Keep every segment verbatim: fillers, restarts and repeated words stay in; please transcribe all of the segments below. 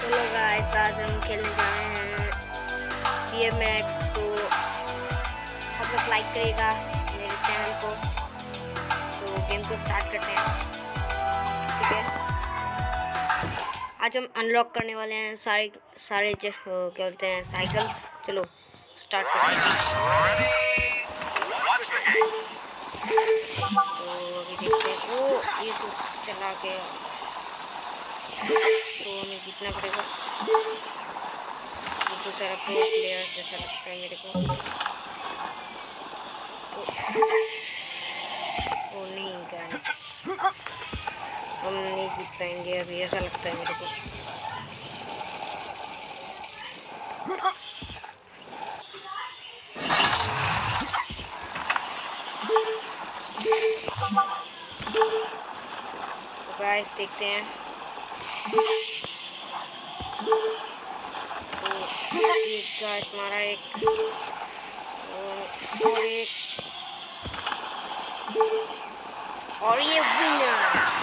चलो गाइस, आज हम खेलने जा रहे हैं डी एम एक्स। तो आप लोग लाइक करिएगा मेरे चैनल को। तो गेम को स्टार्ट करते हैं, ठीक है। आज हम अनलॉक करने वाले हैं सारे सारे क्या बोलते हैं साइकिल्स। चलो स्टार्ट करते हैं। तो अभी देखते हैं। ओ ये तो चला गया, तो हमें जीतना पड़ेगा। ये तो सारा प्रो प्लेयर जैसा लगता है मेरे को। ओ नहीं गाइस, हम नहीं जीत पाएंगे अभी, ऐसा लगता है मेरे को। तो गाइस देखते हैं। तो एक गाइस मारा, एक और एक और ये विनर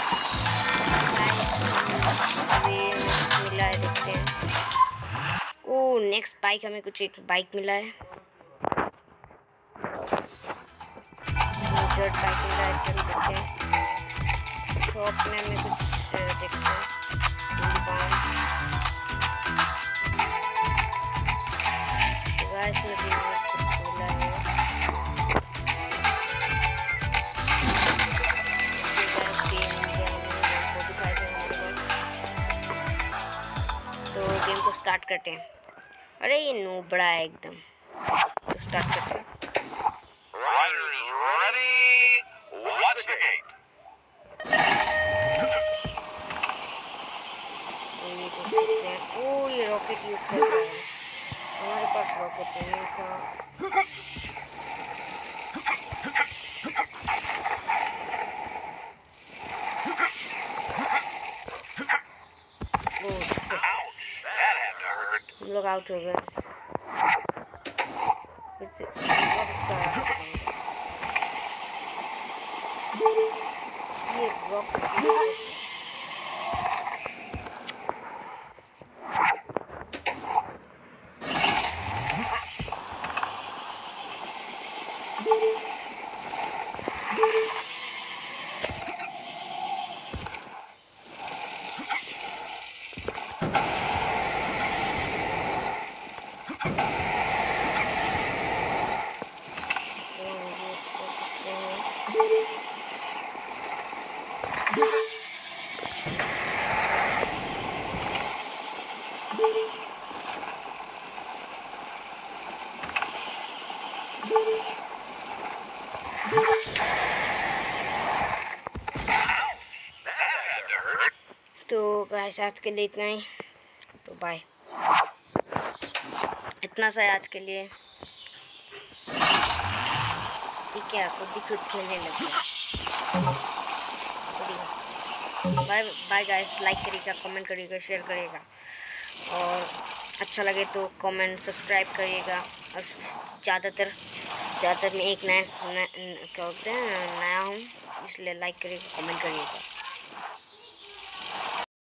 मिला है। देखते हैं। ओ नेक्स्ट बाइक, हमें कुछ एक बाइक मिला है, जर्ट बाइक मिला है। चल देखते हैं शॉप में हमें कुछ देखते हैं। गाइस में भी कुछ मिला है। तो गेम को स्टार्ट करते हैं। अरे ये नूबड़ा है एकदम। तो स्टार्ट करते हैं। ओ ये रॉकेट यूज कर रहा है, हमारे पास रॉकेट नहीं था। हम लोग आउट हो गए। ये रॉकेट तो गाइस आज के लिए इतना ही। तो बाय, इतना सा है आज के लिए। ठीक है, आपको भी खुद खेलने लगे। बाय बाय गाइस, लाइक करिएगा, कमेंट करिएगा, शेयर करिएगा, और अच्छा लगे तो कमेंट सब्सक्राइब करिएगा। और ज़्यादातर ज़्यादातर मैं एक नया क्या बोलते हैं नया हूँ, इसलिए लाइक करिएगा, कमेंट करिएगा।